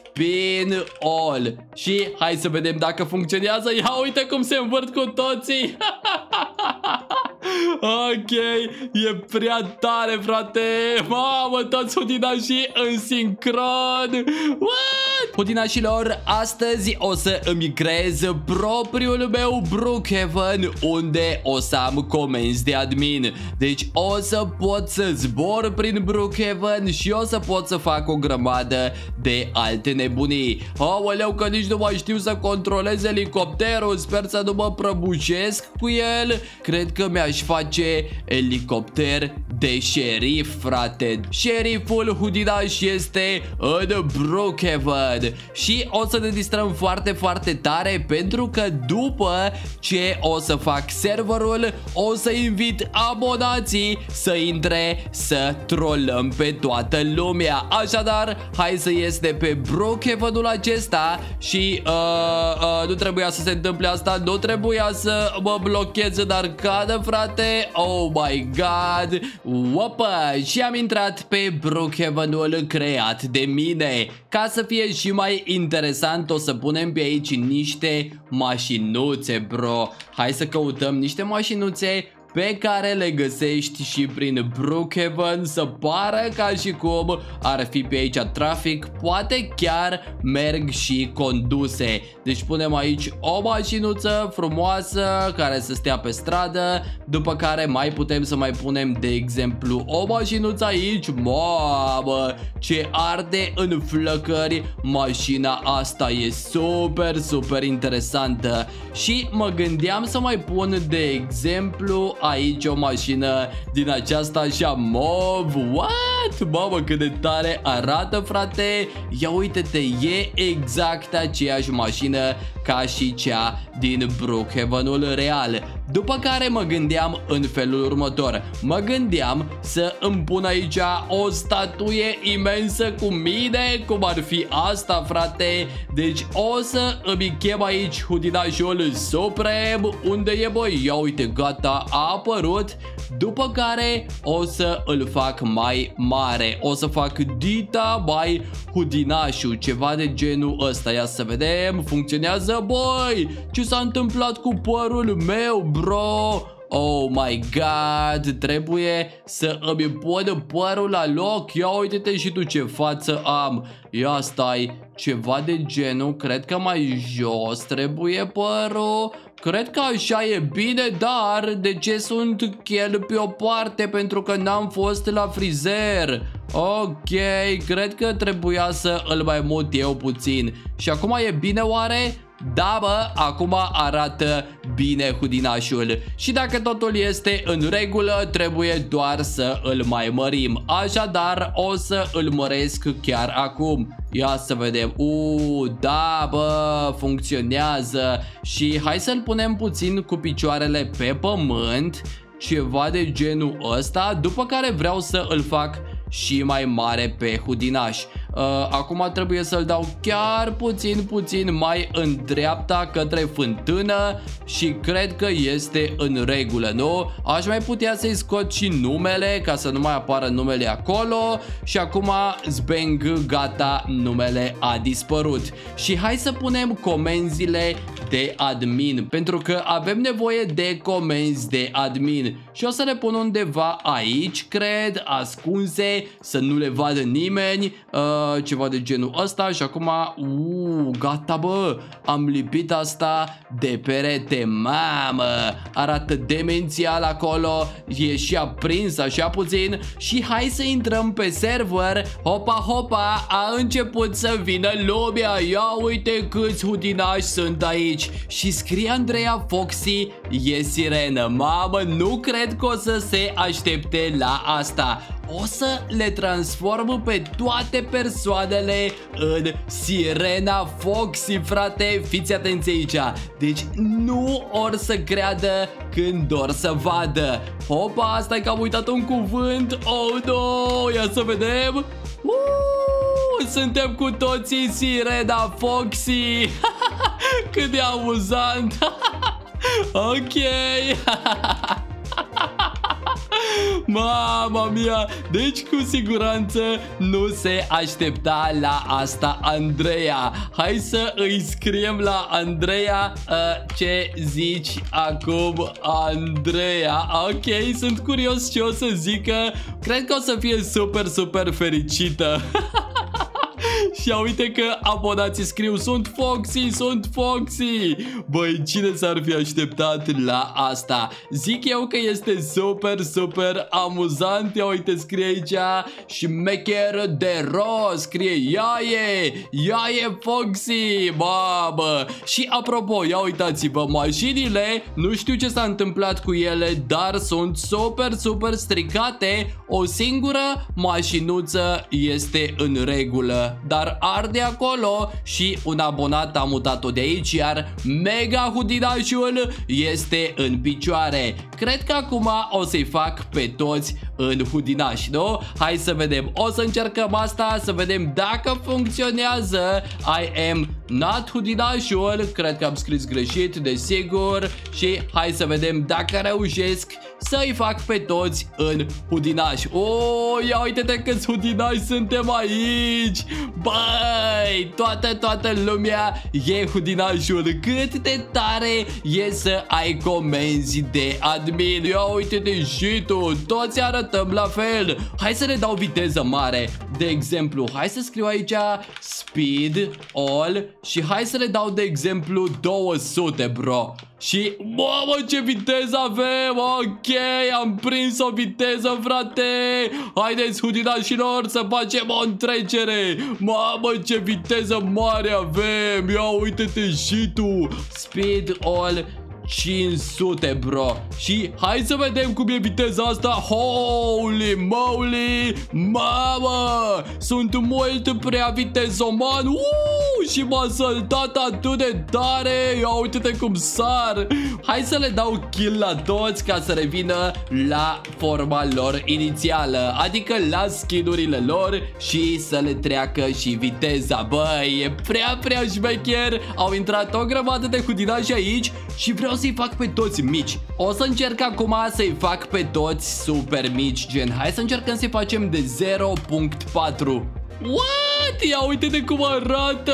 spin all. Și hai să vedem dacă funcționează. Ia uite cum se învârt cu toții. Ok, e prea tare, frate. Mamă, toți hudinașii în sincron. What? Hudinașilor, astăzi o să îmi creez propriul meu Brookhaven, unde o să am comenzi de admin. Deci o să pot să zbor prin Brookhaven și o să pot să fac o grămadă de alte nebunii. Aoleu, că nici nu mai știu să controlez elicopterul. Sper să nu mă prăbușesc cu el. Cred că mi-aș face elicopter de șerif, frate. Șeriful hudinaș este în Brookhaven. Și o să ne distrăm foarte, foarte tare, pentru că după ce o să fac serverul, o să invit abonații să intre să trollăm pe toată lumea. Așadar, hai să ies de pe Brookhaven-ul acesta. Și nu trebuia să se întâmple asta. Nu trebuia să mă blochez în arcadă, frate. Oh my god. Opa, și am intrat pe Brookhaven-ul creat de mine. Ca să fie și mai interesant, o să punem pe aici niște mașinuțe, bro. Hai să căutăm niște mașinuțe pe care le găsești și prin Brookhaven, să pară ca și cum ar fi pe aici trafic. Poate chiar merg și conduse. Deci punem aici o mașinuță frumoasă care să stea pe stradă. După care mai putem să mai punem, de exemplu, o mașinuță aici. Mamă, ce arde în flăcări mașina asta. E super, super interesantă. Și mă gândeam să mai pun, de exemplu, aici o mașină din aceasta așa mov. What? Mamă, cât de tare arată, frate. Ia uite-te, e exact aceeași mașină ca și cea din Brookhaven-ul real. După care mă gândeam în felul următor. Mă gândeam să îmi pun aici o statuie imensă cu mine, cum ar fi asta, frate. Deci o să îmi chem aici hudinașul suprem. Unde e, băi? Ia uite, gata, a apărut. După care o să îl fac mai mare. O să fac Dita by hudinașul, ceva de genul ăsta. Ia să vedem, funcționează, băi. Ce s-a întâmplat cu părul meu, bro? Oh my god, trebuie să îmi pun părul la loc. Ia uite-te și tu ce față am. Ia stai, ceva de genul. Cred că mai jos trebuie părul. Cred că așa e bine, dar de ce sunt chel pe o parte? Pentru că n-am fost la frizer. Ok, cred că trebuia să îl mai mut eu puțin. Și acum e bine oare? Da, bă, acum arată bine hudinașul. Și dacă totul este în regulă, trebuie doar să îl mai mărim. Așadar, o să îl măresc chiar acum. Ia să vedem. Da, bă, funcționează. Și hai să-l punem puțin cu picioarele pe pământ, ceva de genul ăsta. După care vreau să îl fac și mai mare pe hudinaș. Acum trebuie să-l dau chiar puțin mai în dreapta către fântână. Și cred că este în regulă, nu? Aș mai putea să-i scot și numele, ca să nu mai apară numele acolo. Și acum, zbang, gata, numele a dispărut. Și hai să punem comenzile de admin, pentru că avem nevoie de comenzi de admin. Și o să le pun undeva aici, cred, ascunse, să nu le vadă nimeni. Ceva de genul ăsta. Și acum, gata, bă, am lipit asta de perete. Mamă, arată demențial acolo. E și aprins așa puțin. Și hai să intrăm pe server. Hopa, hopa, a început să vină lumea. Ia uite câți hudinași sunt aici. Și scrie Andreea Foxy e sirenă. Mamă, nu cred că o să se aștepte la asta. O să le transform pe toate persoanele în Sirena Foxy, frate. Fiți atenți aici. Deci nu or să creadă când or să vadă. Hopa, stai că am uitat un cuvânt. Oh, no, ia să vedem. Suntem cu toții Sirena Foxy. Cât de amuzant. Ok. Mama mia, deci cu siguranță nu se aștepta la asta Andreea. Hai să îi scriem la Andreea. Ce zici acum, Andreea? Ok, sunt curios ce o să zică. Cred că o să fie super, super fericită. Și uite că abonații scriu: sunt Foxy, sunt Foxy. Băi, cine s-ar fi așteptat la asta? Zic eu că este super, super amuzant. Ia uite, scrie aici șmecher de rost. Scrie Iaie Foxy. Babă. Și apropo, ia uitați-vă, mașinile, nu știu ce s-a întâmplat cu ele, dar sunt super, super stricate. O singură mașinuță este în regulă, dar arde acolo și un abonat a mutat-o de aici, iar mega hudinașul este în picioare. Cred că acum o să-i fac pe toți în hudinaș, nu? Hai să vedem, o să încercăm asta, să vedem dacă funcționează. I am not hudinașul, cred că am scris greșit, desigur. Și hai să vedem dacă reușesc să-i fac pe toți în hudinaș. Ia uite-te câți hudinași suntem aici. Băi, toată lumea e hudinașul. Cât de tare e să ai comenzi de admin. Ia uite-te și tu, toți arătăm la fel. Hai să le dau viteză mare. De exemplu, hai să scriu aici speed all și hai să le dau de exemplu 200, bro. Și, mamă, ce viteză avem. Ok, am prins o viteză, frate. Haideți, hudinașilor, să facem o întrecere. Mamă, ce viteză mare avem. Ia uite-te și tu. Speed all 500, bro. Și hai să vedem cum e viteza asta. Holy moly. Mamă, sunt mult prea vitezoman. Și m-a saltat atât de tare. Ia uite-te cum sar. Hai să le dau kill la toți ca să revină la forma lor inițială, adică la skin-urile lor, și să le treacă și viteza. Băi, e prea șmecher. Au intrat o grămadă de hudinași aici și vreau să-i fac pe toți mici. O să încerc acum să-i fac pe toți super mici, gen, hai să încercăm să-i facem de 0.4. What? Ia uite-te cum arată.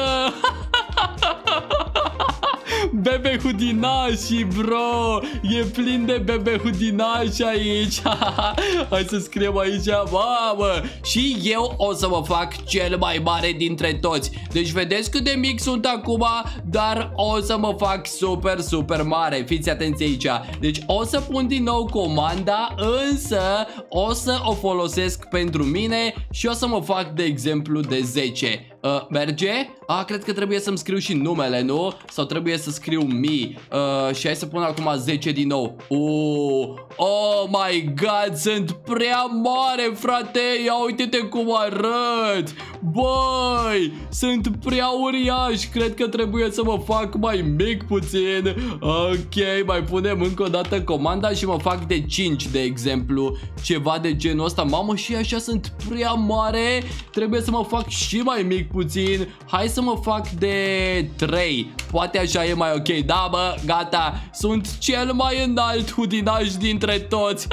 Bebe hudinași, bro. E plin de bebe hudinași aici. Hai să scriem aici, mamă. Și eu o să mă fac cel mai mare dintre toți. Deci vedeți cât de mic sunt acum, dar o să mă fac super, super mare. Fiți atenți aici. Deci o să pun din nou comanda, însă o să o folosesc pentru mine și o să mă fac de exemplu de 10. Merge? Cred că trebuie să-mi scriu și numele, nu? Sau trebuie să scriu mi. Și hai să pun acum 10 din nou. Oh my god, sunt prea mare, frate. Ia uite-te cum arăt. Băi, sunt prea uriaș. Cred că trebuie să mă fac mai mic puțin. Ok, mai punem încă o dată comanda și mă fac de 5, de exemplu. Ceva de genul ăsta. Mamă, și așa sunt prea mare. Trebuie să mă fac și mai mic puțin. Hai să mă fac de 3. Poate așa e mai ok. Da, bă, gata. Sunt cel mai înalt hudinaș dintre toți.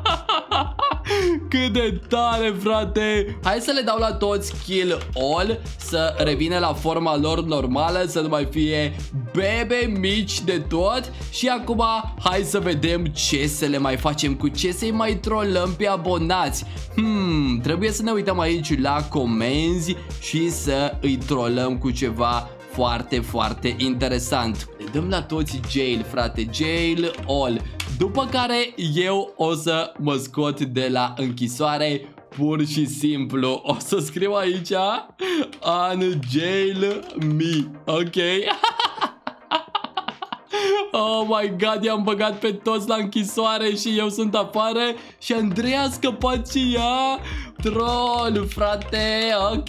Cât de tare, frate. Hai să le dau la toți kill all, să revină la forma lor normală, să nu mai fie bebe mici de tot. Și acum hai să vedem ce să le mai facem, cu ce să-i mai trollăm pe abonați. Trebuie să ne uităm aici la comenzi și să îi trollăm cu ceva foarte, foarte interesant. Le dăm la toți jail, frate, jail all. După care eu o să mă scot de la închisoare pur și simplu. O să scriu aici unjail me. Ok. Oh my god, i-am băgat pe toți la închisoare și eu sunt afară. Și Andreea a scăpat și ea. Troll, frate. Ok.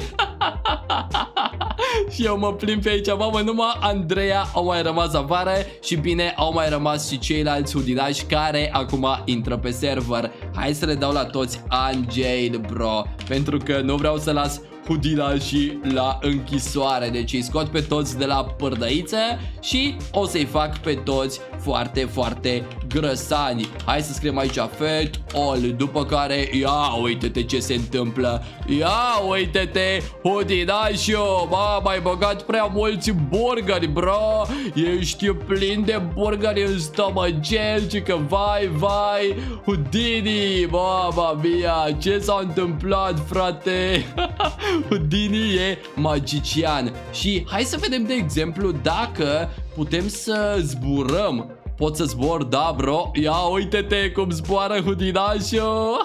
Și eu mă plimb pe aici. Mamă, numai Andreea au mai rămas afară. Și bine, au mai rămas și ceilalți hudinași care acum intră pe server. Hai să le dau la toți unjail, bro, pentru că nu vreau să las hudinașii la închisoare. Deci îi scot pe toți de la pârdăiță și o să-i fac pe toți foarte, foarte grăsani. Hai să scriem aici Fat All. După care, ia uite-te ce se întâmplă. Ia uite-te, Hudinașu. Ai băgat prea mulți burgeri, bro. Ești plin de burgeri în stomacel. Și că vai, Houdini. Mama mia, ce s-a întâmplat, frate? Houdini e magician. Și hai să vedem, de exemplu, dacă putem să zburăm. Pot să zbor, da, bro? Ia uite-te cum zboară Hudinașu.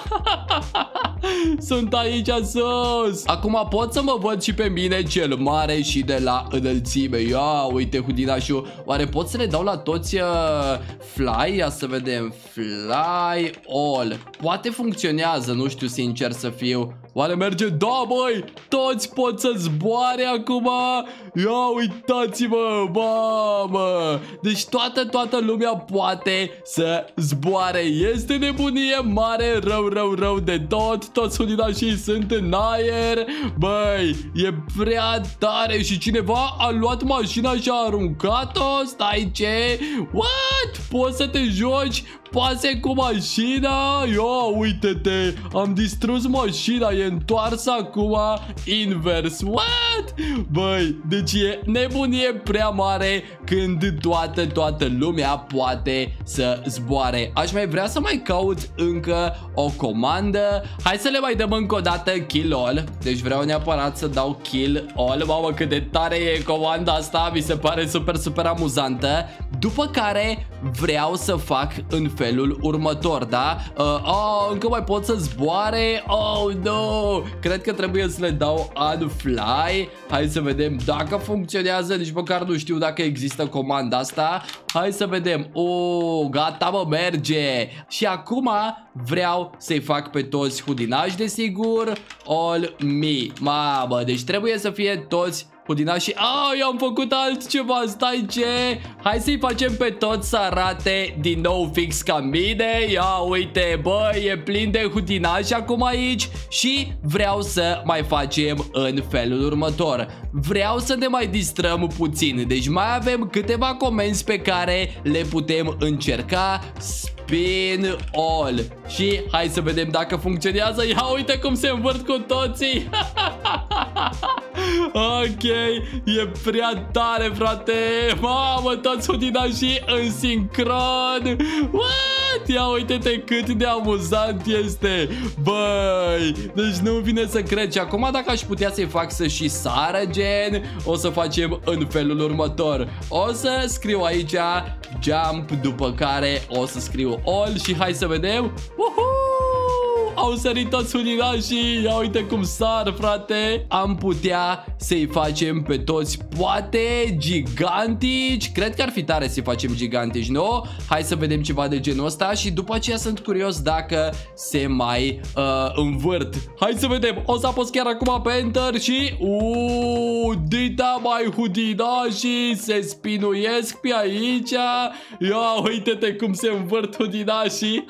Sunt aici sus. Acum pot să mă văd și pe mine cel mare și de la înălțime. Ia uite Hudinașu. Oare pot să le dau la toți fly? Ia să vedem. Fly all. Poate funcționează, nu știu sincer să fiu. Oare merge? Da, băi! Toți pot să zboare acum. Ia uitați-vă, mamă! Deci toată lumea poate să zboare. Este nebunie mare, rău de tot. Toți Hudinașii sunt în aer. Băi, e prea tare. Și cineva a luat mașina și a aruncat-o. Stai, ce? What? Poți să te joci pase cu mașina? Ia uite-te, am distrus mașina, e întoarsă acum invers. What? Băi, deci e nebunie prea mare când toată lumea poate să zboare. Aș mai vrea să mai caut încă o comandă. Hai să le mai dăm încă o dată kill all. Deci vreau neapărat să dau kill all. Mamă, cât de tare e comanda asta. Mi se pare super amuzantă. După care vreau să fac în felul următor, da? Încă mai pot să zboare. Oh, no! Cred că trebuie să le dau unfly. Hai să vedem dacă funcționează. Nici măcar nu știu dacă există comanda asta. Hai să vedem. Gata, mă, merge. Și acum vreau să-i fac pe toți Hudinași, desigur. All me. Mamă, deci trebuie să fie toți Hudinașii. Eu am făcut altceva. Stai, ce? Hai să-i facem pe toți să arate din nou fix ca mine. Ia uite, băi, e plin de Hudinași acum aici. Și vreau să mai facem în felul următor. Vreau să ne mai distrăm puțin. Deci mai avem câteva comenzi pe care le putem încerca. Spin all. Și hai să vedem dacă funcționează. Ia uite cum se învârt cu toții. Ok, e prea tare, frate. Mamă, toți Hudinașii în sincron. What? Ia uite-te cât de amuzant este. Băi, deci nu vine să cred. Și acum dacă aș putea să-i fac să și sară, gen, o să facem în felul următor. O să scriu aici jump, după care o să scriu all. Și hai să vedem. Au sărit toți Hudinașii. Ia uite cum sar, frate. Am putea să-i facem pe toți poate gigantici. Cred că ar fi tare să-i facem gigantici, nu? Hai să vedem ceva de genul ăsta. Și după aceea sunt curios dacă se mai învârt. Hai să vedem. O să apăs chiar acum pe enter și dita mai Hudinașii se spinuiesc pe aici. Ia uite-te cum se învârt Hudinașii.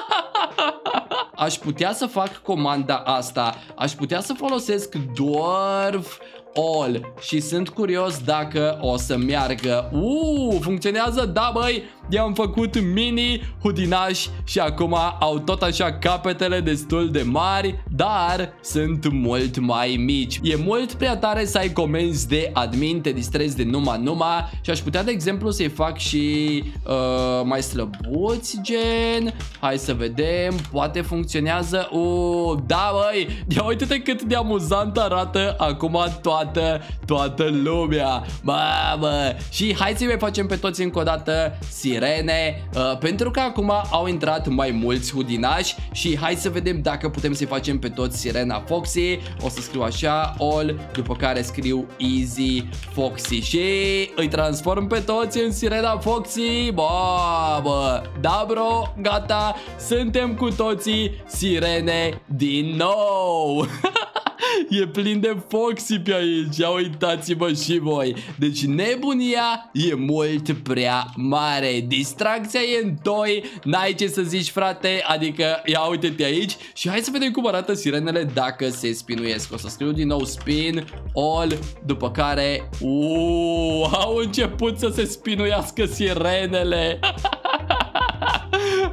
Aș putea să fac comanda asta. Aș putea să folosesc dwarf all. Și sunt curios dacă o să meargă. Funcționează, da, băi. I-am făcut mini Hudinași și acum au tot așa capetele destul de mari, dar sunt mult mai mici. E mult prea tare să ai comenzi de admin, te distrezi de numai. Și aș putea, de exemplu, să-i fac și mai slăbuți, gen. Hai să vedem, poate funcționează. Da, băi, ia uite-te cât de amuzant arată acum toată lumea. Mamă. Și hai să-i mai facem pe toți încă o dată sirene, pentru că acum au intrat mai mulți Hudinași. Și hai să vedem dacă putem să-i facem pe toți sirena Foxy. O să scriu așa all, după care scriu easy Foxy și îi transform pe toți în sirena Foxy. Bă, da, bro, gata, suntem cu toții sirene din nou. E plin de Foxy pe aici. Ia uitați-vă și voi. Deci nebunia e mult prea mare. Distracția e în doi. N-ai ce să zici, frate. Adică ia uite-te aici. Și hai să vedem cum arată sirenele dacă se spinuiesc. O să scriu din nou spin all, după care au început să se spinuiască sirenele.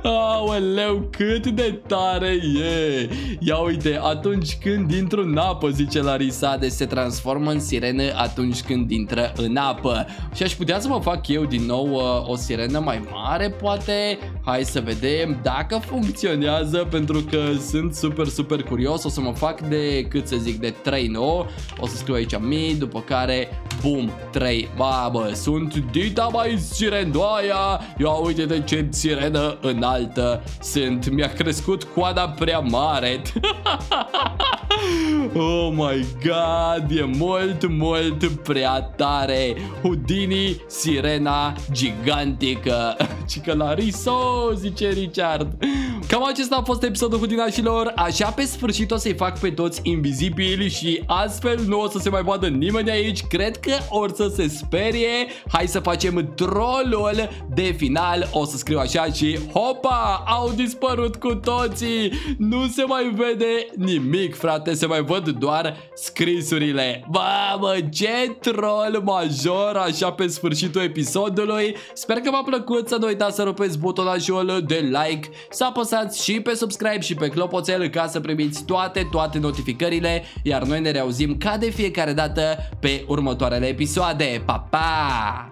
Aoleu, cât de tare e. Ia uite, atunci când intru în apă, zice Larisa, deci se transformă în sirenă atunci când intră în apă. Și aș putea să mă fac eu din nou o sirenă mai mare, poate. Hai să vedem dacă funcționează, pentru că sunt super curios. O să mă fac de, cât să zic, de 3, nu? O să scriu aici 1000, după care, bum, 3. Babă, sunt dita mai sirenoaia. Ia uite-te ce sirenă înaltă sunt. Mi-a crescut coada prea mare. Oh my god, e mult prea tare. Houdini, sirena gigantică. Cică Larisa, zice Richard. Cam acesta a fost episodul Houdinașilor. Așa pe sfârșit o să-i fac pe toți invizibili și astfel nu o să se mai vadă nimeni aici. Cred că or să se sperie. Hai să facem trollul de final. O să scriu așa și hopa, au dispărut cu toții. Nu se mai vede nimic, frate, se mai văd doar scrisurile. Mamă, ce troll major așa pe sfârșitul episodului. Sper că v-a plăcut, să nu uitați să rupeți butonajul de like, să apăsați și pe subscribe și pe clopoțel ca să primiți toate notificările, iar noi ne reauzim ca de fiecare dată pe următoarele episoade. Pa, pa!